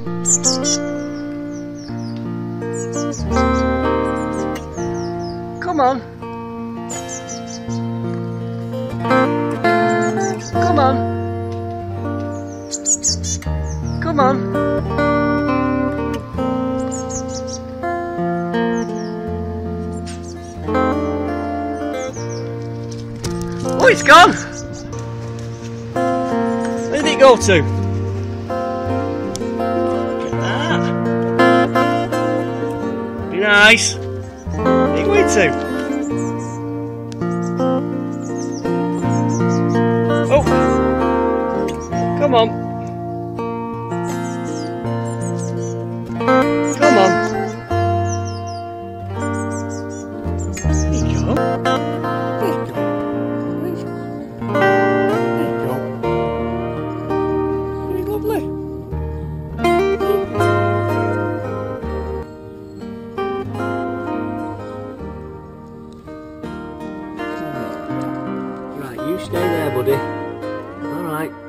Come on. Come on. Come on. Oh, it's gone. Where did it go to? Look at that. Be nice. Where are you going to? Oh, come on. Come on. There you go. There you go. There you go. Very lovely. Right, you stay there, buddy. All right.